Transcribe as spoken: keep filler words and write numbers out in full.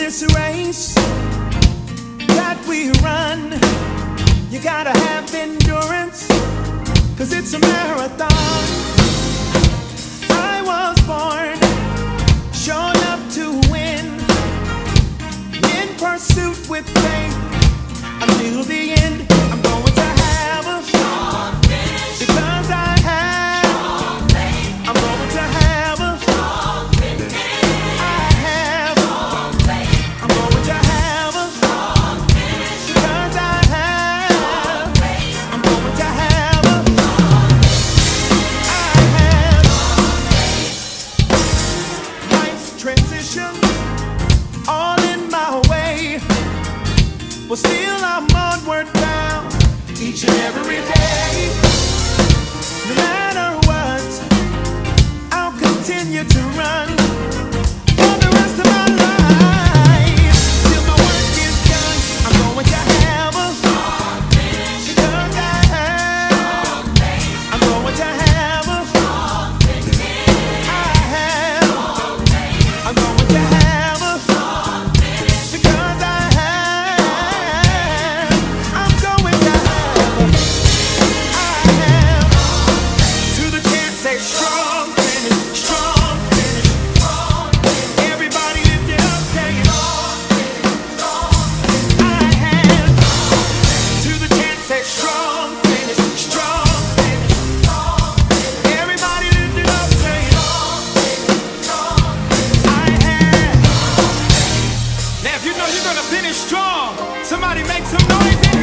this race that we run, you gotta have endurance, cause it's a marathon. I was born showing up to win, in pursuit with faith until the end. I'm going to have a strong finish, because I have strong faith. I'm going to have a strong finish. I have strong faith. I'm going to have a strong finish, because I have strong faith. I'm going to have a strong finish. I have strong faith. Life's transitions all in my way, but still I'm onward bound each and every day. No matter what, I'll continue to run for the rest of my life, till my work is done. I'm going to have a strong finish, because I have strong faith. I'm going to have a strong finish. I have strong faith. I'm going to have a strong finish, because I have. I'm going to have. I have. To the chance, say strong finish, strong finish, strong finish. Everybody lift it up, say it. I have. To the chance, say strong finish, strong finish, strong finish. Everybody lift it up, say it. I have. Now if you know you're gonna finish strong, somebody make some noise in